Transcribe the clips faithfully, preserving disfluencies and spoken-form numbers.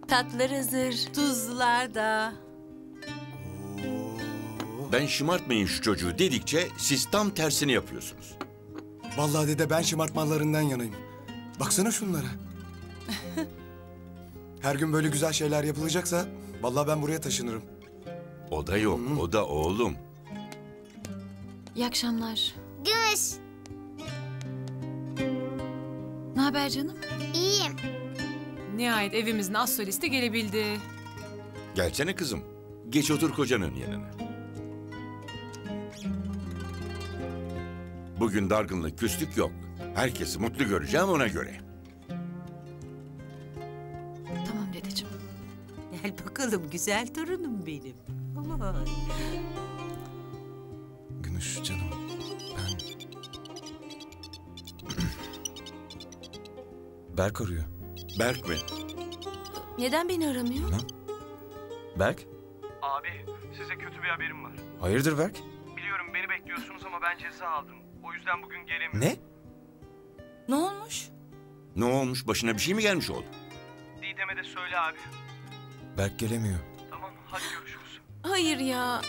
Tatlılar hazır. Tuzlular da. Ben şımartmayın şu çocuğu dedikçe siz tam tersini yapıyorsunuz. Vallahi dede ben şımartmalarından yanayım. Baksana şunlara. Her gün böyle güzel şeyler yapılacaksa vallahi ben buraya taşınırım. O da yok, Hı. o da oğlum. İyi akşamlar. Gümüş. Ne haber canım? İyiyim. Nihayet evimizin az solisti gelebildi. Gelsene kızım. Geç otur kocanın yanına. Bugün dargınlık, küslük yok. Herkesi mutlu göreceğim ona göre. Tamam dedeciğim. Gel bakalım güzel torunum benim. Aman. Gümüş canım ben... Berk arıyor. Berk mi? Neden beni aramıyor? Ne? Berk? Abi, size kötü bir haberim var. Hayırdır Berk? Biliyorum beni bekliyorsunuz ama ben ceza aldım. O yüzden bugün gelemiyorum. Ne? Ne olmuş? Ne olmuş? Başına bir şey mi gelmiş oğlum? Didem'e de söyle abi. Berk gelemiyor. Tamam, hadi görüşürüz. Hayır ya.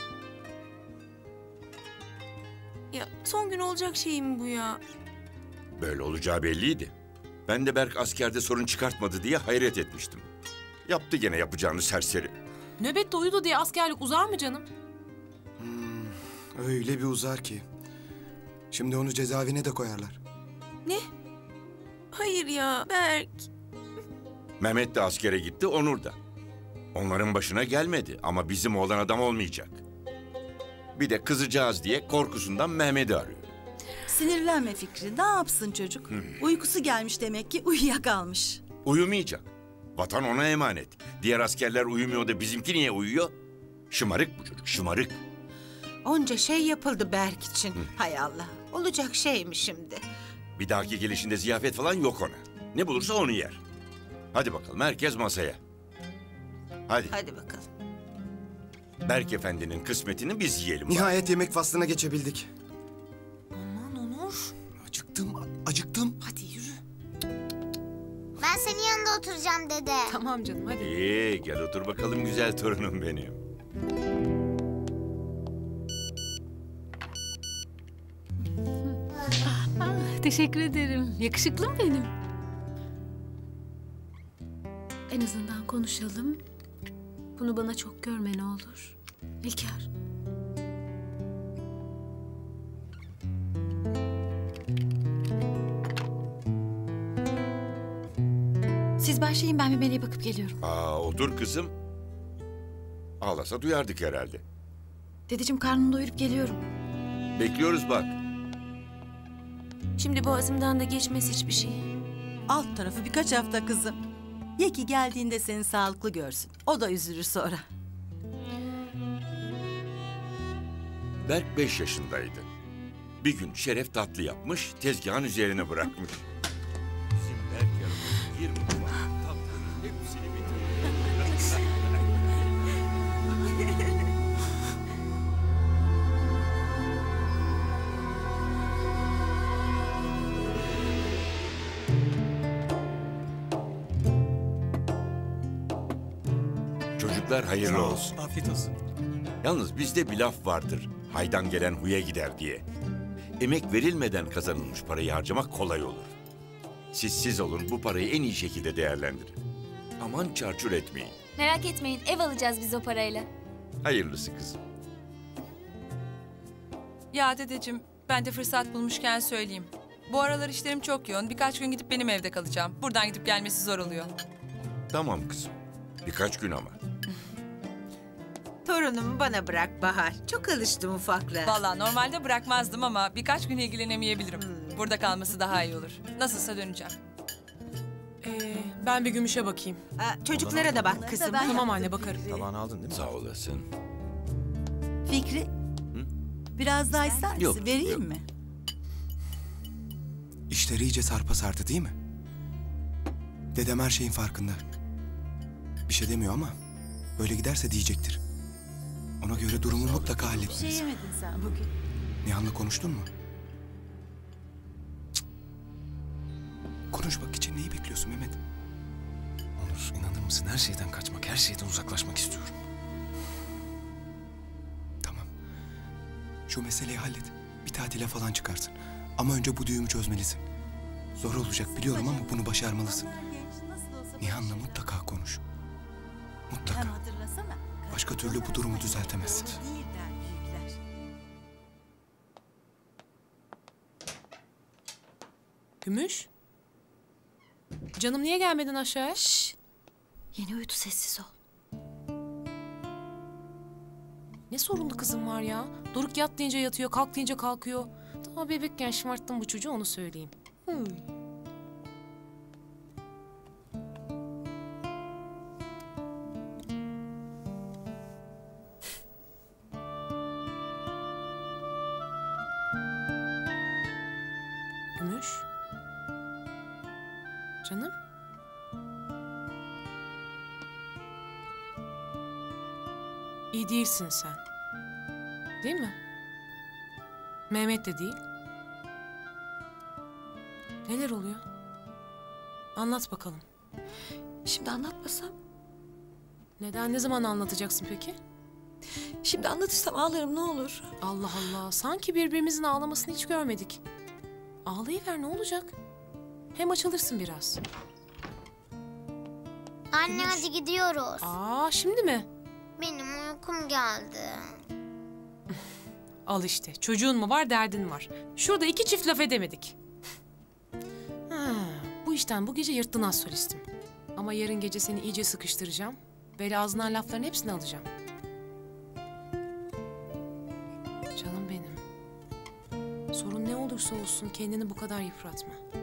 Ya son gün olacak şey mi bu ya? Böyle olacağı belliydi. Ben de Berk askerde sorun çıkartmadı diye hayret etmiştim. Yaptı gene yapacağını serseri. Nöbette uyudu diye askerlik uzar mı canım? Hmm, öyle bir uzar ki. Şimdi onu cezaevine de koyarlar. Ne? Hayır ya Berk. Mehmet de askere gitti, Onur da. Onların başına gelmedi ama bizim oğlan adam olmayacak. Bir de kızacağız diye korkusundan Mehmet'i arıyor. Sinirlenme Fikri. Ne yapsın çocuk? Uykusu gelmiş demek ki uyuyakalmış. Uyumayacak. Vatan ona emanet. Diğer askerler uyumuyor da bizimki niye uyuyor? Şımarık bu çocuk, şımarık. Onca şey yapıldı Berk için. Hay Allah. Olacak şey mi şimdi? Bir dahaki gelişinde ziyafet falan yok ona. Ne bulursa onu yer. Hadi bakalım herkes masaya. Hadi. Hadi bakalım. Berk Efendi'nin kısmetini biz yiyelim. Nihayet yemek faslına geçebildik. Aman Onur. Acıktım, acıktım. Hadi yürü. Ben senin yanında oturacağım dede. Tamam canım hadi. İyi, gel otur bakalım güzel torunum benim. Teşekkür ederim. Yakışıklım benim. En azından konuşalım. Bunu bana çok görme ne olur. İlker. Siz başlayın, ben bir meleğe bakıp geliyorum. Aa, otur kızım. Ağlasa duyardık herhalde. Dedeciğim karnını doyurup geliyorum. Bekliyoruz bak. Şimdi boğazımdan da geçmez hiçbir şey. Alt tarafı birkaç hafta kızım. Ye ki geldiğinde seni sağlıklı görsün. O da üzülür sonra. Berk beş yaşındaydı. Bir gün Şeref tatlı yapmış, tezgahın üzerine bırakmış. Bizim Berk yanımda yirmi numara tatlının hepsini bitirdi. Çocuklar hayırlı olsun. Afiyet olsun. Yalnız bizde bir laf vardır. Haydan gelen huya gider diye. Emek verilmeden kazanılmış parayı harcamak kolay olur. Siz siz olun, bu parayı en iyi şekilde değerlendirin. Aman çarçur etmeyin. Merak etmeyin, ev alacağız biz o parayla. Hayırlısı kızım. Ya dedeciğim, ben de fırsat bulmuşken söyleyeyim. Bu aralar işlerim çok yoğun. Birkaç gün gidip benim evde kalacağım. Buradan gidip gelmesi zor oluyor. Tamam kızım. Birkaç gün ama. Torunumu bana bırak Bahar. Çok alıştım ufaklığa. Vallahi normalde bırakmazdım ama birkaç gün ilgilenemeyebilirim. Burada kalması daha iyi olur. Nasılsa döneceğim. Ee, ben bir Gümüş'e bakayım. Aa, çocuklara da bak Bunları da kızım. ben Tamam yaptım anne, bakarım. Fikri. Tabağını aldın değil mi? Sağ olasın. Fikri. Biraz daha ister misin? Yok, Vereyim yok. mi? İşleri iyice sarpa sardı değil mi? Dedem her şeyin farkında. Bir şey demiyor ama böyle giderse diyecektir. Ona göre durumu mutlaka Bir şey halletmeliyiz. yemedin sen bugün. Nihan'la konuştun mu? Cık. Konuşmak için neyi bekliyorsun Mehmet? Onur, inanır mısın? Her şeyden kaçmak, her şeyden uzaklaşmak istiyorum. Tamam. Şu meseleyi hallet. Bir tatile falan çıkarsın. Ama önce bu düğümü çözmelisin. Zor olacak biliyorum ama bunu başarmalısın. Nihan'la mutlaka konuş. Mutlaka. Başka türlü bu durumu düzeltemezsin. Gümüş? Canım niye gelmedin aşağıya? Şşş. Yeni uyudu, sessiz ol. Ne sorunlu kızım var ya? Doruk yat deyince yatıyor, kalk deyince kalkıyor. Daha bebekken şımarttım bu çocuğu, onu söyleyeyim. Hıy. Gümüş? Canım? İyi değilsin sen. Değil mi? Mehmet de değil. Neler oluyor? Anlat bakalım. Şimdi anlatmasam? Neden, ne zaman anlatacaksın peki? Şimdi anlatırsam ağlarım, ne olur. Allah Allah, sanki birbirimizin ağlamasını hiç görmedik. Ağlayıver, ne olacak? Hem açılırsın biraz. Anne hadi gidiyoruz. Aa, şimdi mi? Benim uykum geldi. Al işte, çocuğun mu var, derdin var. Şurada iki çift laf edemedik. Ha, bu işten bu gece yırttın az solistim. Ama yarın gece seni iyice sıkıştıracağım. Böyle ağzından lafların hepsini alacağım. Canım benim. Sorun ne olursa olsun kendini bu kadar yıpratma.